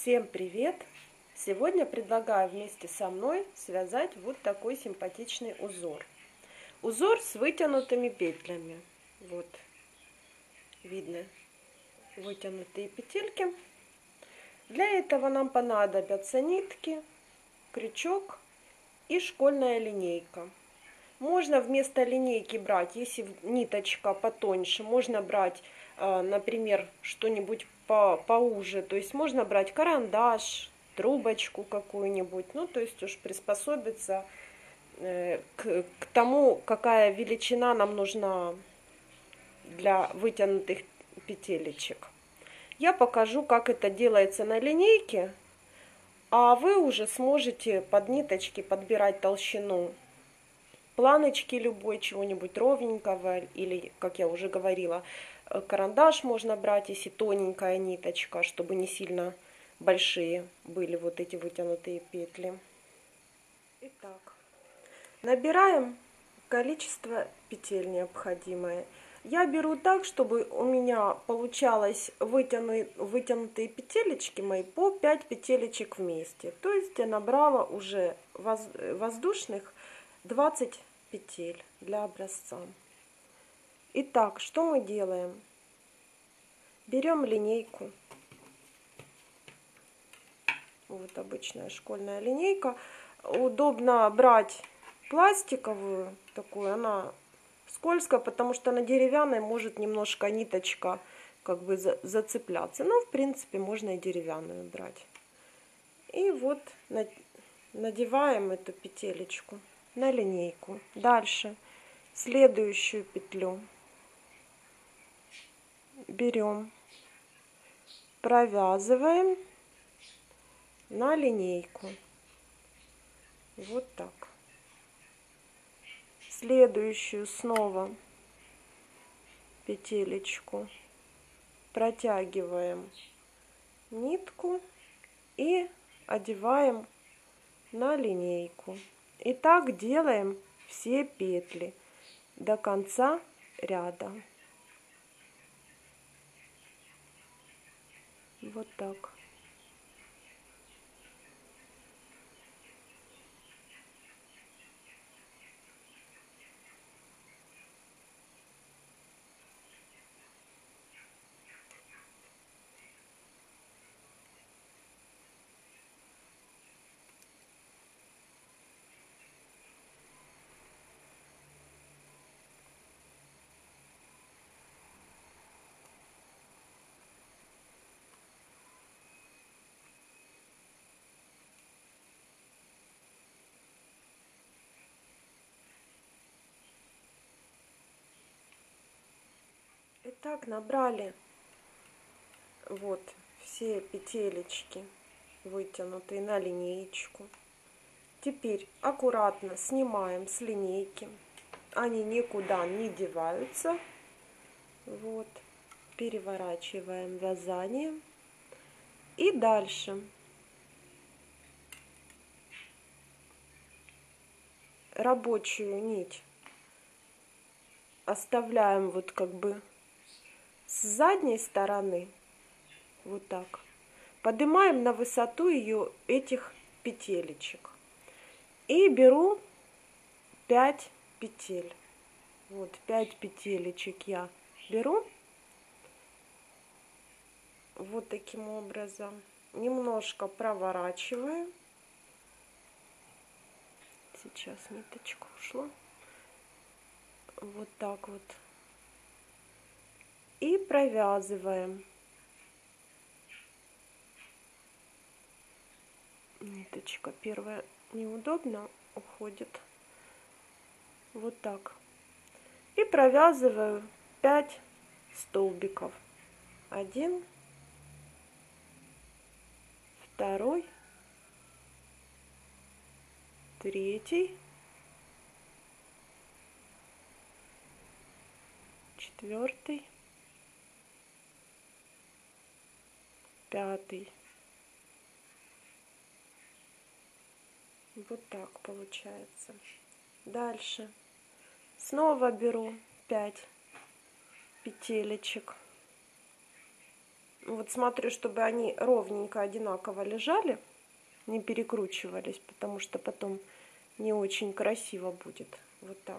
Всем привет! Сегодня предлагаю вместе со мной связать вот такой симпатичный узор. Узор с вытянутыми петлями. Вот, видно вытянутые петельки. Для этого нам понадобятся нитки, крючок и школьная линейка. Можно вместо линейки брать, если ниточка потоньше, можно брать, например, что-нибудь поуже. То есть можно брать карандаш, трубочку какую-нибудь. Ну, то есть уж приспособиться к тому, какая величина нам нужна для вытянутых петелечек. Я покажу, как это делается на линейке, а вы уже сможете под ниточки подбирать толщину планочки любой, чего-нибудь ровненького, или, как я уже говорила, карандаш можно брать, если тоненькая ниточка, чтобы не сильно большие были вот эти вытянутые петли. Итак, набираем количество петель необходимое. Я беру так, чтобы у меня получалось вытянутые петелечки мои по 5 петелечек вместе. То есть я набрала уже воздушных 20 петель для образца. Итак, что мы делаем? Берем линейку. Вот обычная школьная линейка. Удобно брать пластиковую такую, она скользкая, потому что на деревянной может немножко ниточка как бы зацепляться. Но в принципе можно и деревянную брать. И вот надеваем эту петелечку на линейку. Дальше следующую петлю берем, провязываем на линейку. Вот так. Следующую снова петелечку протягиваем нитку и одеваем на линейку. И так делаем все петли до конца ряда. Вот так. Итак, набрали вот все петелечки вытянутые на линеечку. Теперь аккуратно снимаем с линейки. Они никуда не деваются. Вот. Переворачиваем вязание. И дальше рабочую нить оставляем вот как бы с задней стороны. Вот так. Поднимаем на высоту ее этих петелечек. И беру 5 петель. Вот 5 петелечек я беру. Вот таким образом. Немножко проворачиваем. Сейчас ниточка ушла. Вот так вот. И провязываем. Ниточка первая неудобно уходит. Вот так. И провязываю 5 столбиков. 1, 2, 3, 4, 5. Вот так получается. Дальше снова беру 5 петелечек. Вот смотрю, чтобы они ровненько, одинаково лежали, не перекручивались, потому что потом не очень красиво будет. Вот так.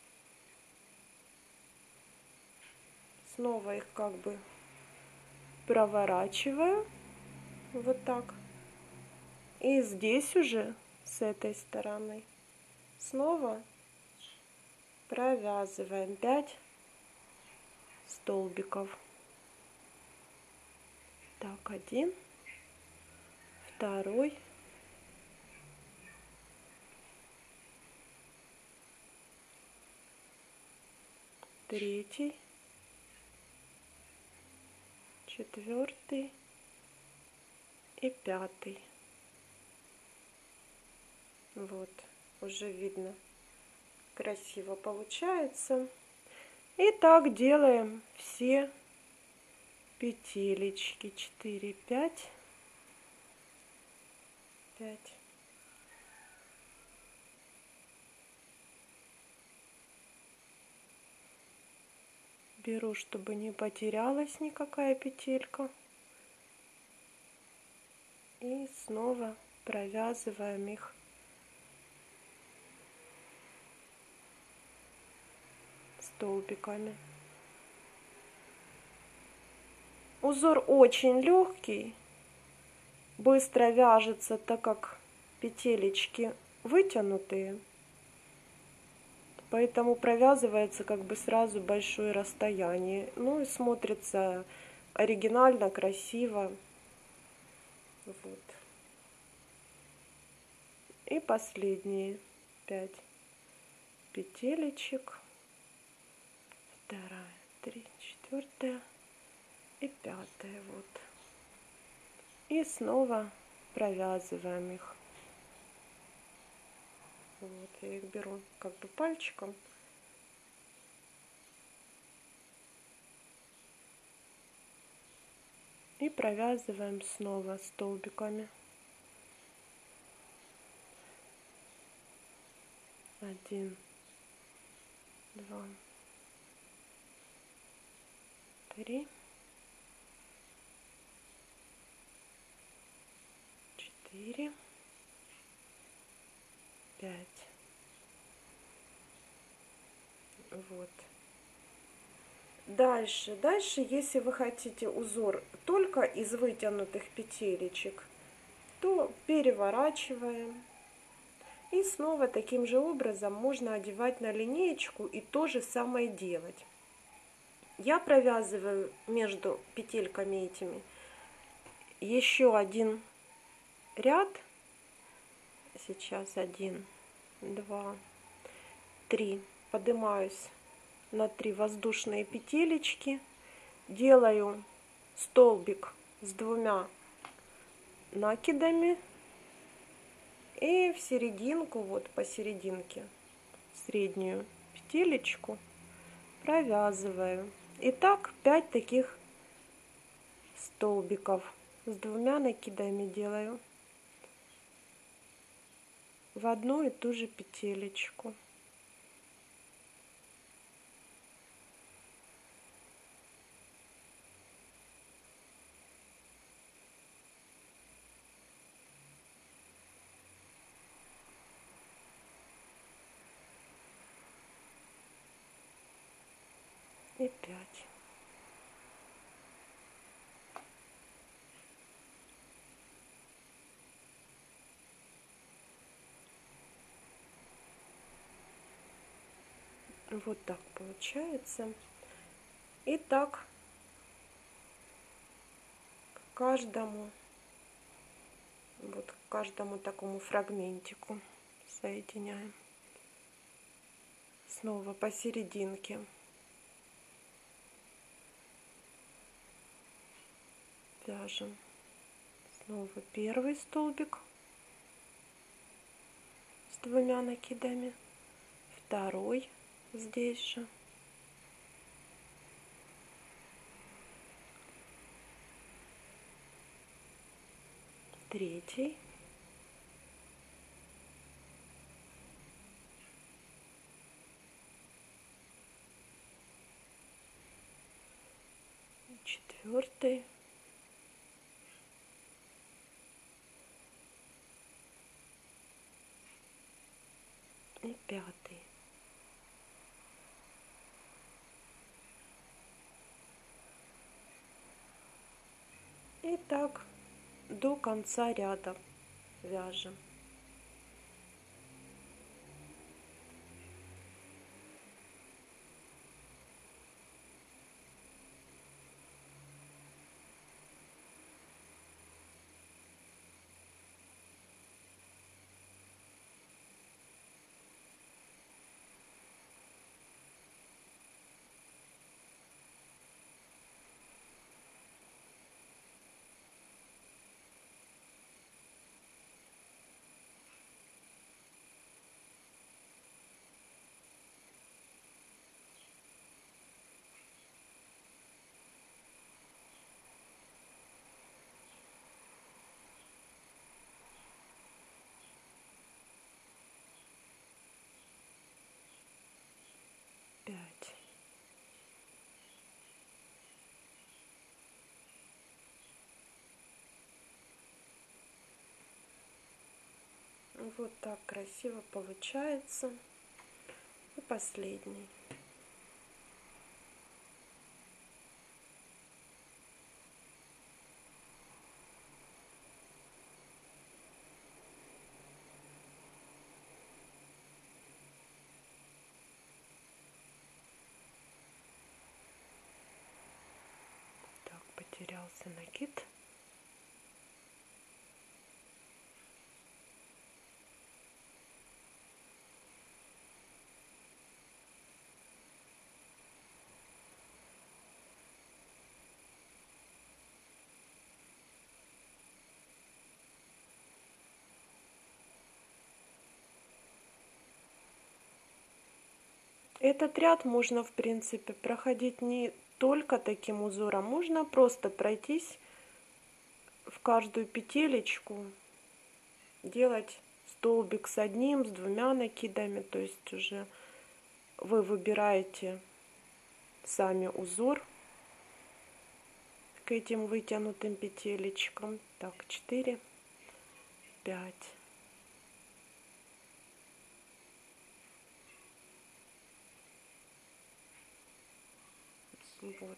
Снова их как бы проворачиваю. Вот так. И здесь уже, с этой стороны, снова провязываем 5 столбиков. Так, 1, 2, 3, 4 и 5. Вот, уже видно, красиво получается. И так делаем все петелечки. 4, 5, 5. Беру, чтобы не потерялась никакая петелька. И снова провязываем их столбиками. Узор очень легкий, быстро вяжется, так как петелечки вытянутые, поэтому провязывается как бы сразу большое расстояние. Ну и смотрится оригинально, красиво. Вот. И последние 5 петелечек. 2, 3, 4 и 5. Вот. И снова провязываем их. Вот, я их беру как бы пальчиком. И провязываем снова столбиками. 1, 2, 3, 4, 5. Вот. Дальше, если вы хотите узор только из вытянутых петелечек, то переворачиваем. И снова таким же образом можно одевать на линеечку и то же самое делать. Я провязываю между петельками этими еще один ряд. Сейчас 1, 2, 3. Поднимаюсь на 3 воздушные петелечки. Делаю столбик с 2 накидами. И в серединку, вот посерединке, среднюю петелечку провязываю. И так 5 таких столбиков с 2 накидами делаю в одну и ту же петелечку. И 5. Вот так получается. И так к каждому, вот к каждому такому фрагментику соединяем. Снова посерединке вяжем снова первый столбик с 2 накидами, второй здесь же, третий, четвертый 5. И так до конца ряда вяжем. Вот так красиво получается. И последний. Так, потерялся накид. Этот ряд можно, в принципе, проходить не только таким узором, можно просто пройтись в каждую петелечку, делать столбик с одним, с двумя накидами, то есть уже вы выбираете сами узор к этим вытянутым петелечкам. Так, 4, 5. Вот.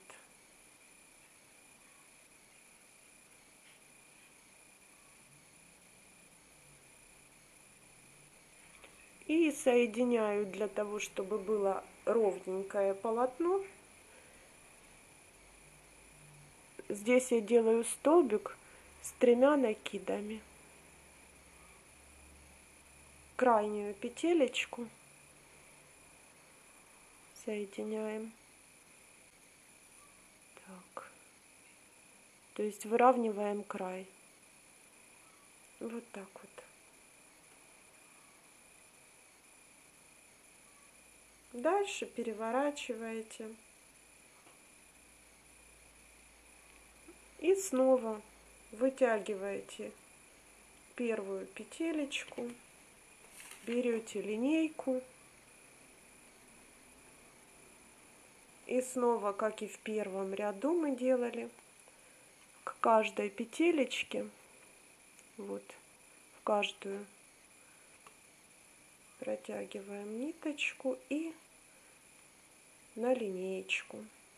И соединяю для того, чтобы было ровненькое полотно. Здесь я делаю столбик с 3 накидами. Крайнюю петелечку соединяем. Так. То есть выравниваем край. Вот так вот. Дальше переворачиваете. И снова вытягиваете первую петелечку, берете линейку и снова, как и в первом ряду мы делали, к каждой петелечке, вот в каждую протягиваем ниточку и на линеечку.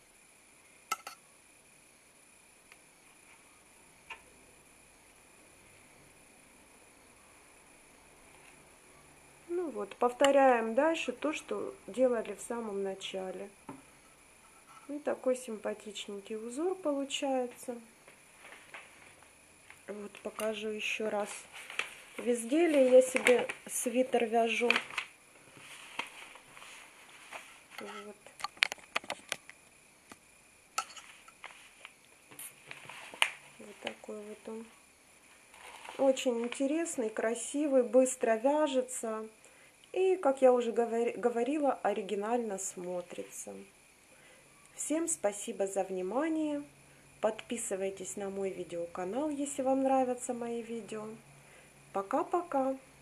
Ну вот, повторяем дальше то, что делали в самом начале. И такой симпатичненький узор получается. Вот покажу еще раз. В изделии я себе свитер вяжу. Вот. Вот такой вот он. Очень интересный, красивый, быстро вяжется. И, как я уже говорила, оригинально смотрится. Всем спасибо за внимание. Подписывайтесь на мой видеоканал, если вам нравятся мои видео. Пока-пока!